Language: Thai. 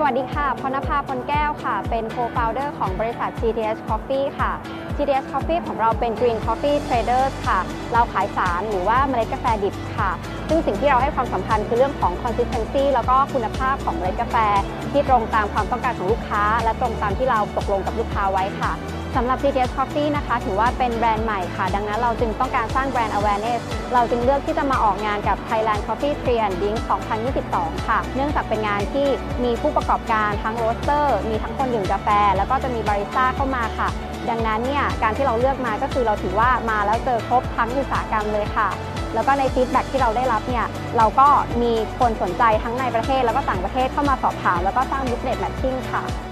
วัสดีค่ะพรณภา พลแก้วค่ะเป็น Co-founder ของบริษัท GTH Coffee ค่ะ GTH Coffee ของเราเป็น Green Coffee Traders ค่ะเราขายสารหรือว่าเมล็ดกาแฟดิบค่ะซึ่งสิ่งที่เราให้ความสำคัญคือเรื่องของ consistency แล้วก็คุณภาพของเมล็ดกาแฟที่ตรงตามความต้องการของลูกค้าและตรงตามที่เราตกลงกับลูกค้าไว้ค่ะสำหรับ GTH Coffee นะคะถือว่าเป็นแบรนด์ใหม่ค่ะดังนั้นเราจึงต้องการสร้างแบรนด์ awareness เราจึงเลือกที่จะมาออกงานกับ Thailand Coffee Tree and Drink 2022 ค่ะเนื่องจากเป็นงานที่มีผู้ประกอบการทั้งโรสเตอร์มีทั้งคนดื่มกาแฟแล้วก็จะมีบาริสต้าเข้ามาค่ะดังนั้นเนี่ยการที่เราเลือกมาก็คือเราถือว่ามาแล้วเจอครบทั้งอุตสาหกรรมเลยค่ะแล้วก็ในฟีดแบ็กที่เราได้รับเนี่ยเราก็มีคนสนใจทั้งในประเทศแล้วก็ต่างประเทศเข้ามาสอบถามแล้วก็สร้าง business matching ค่ะ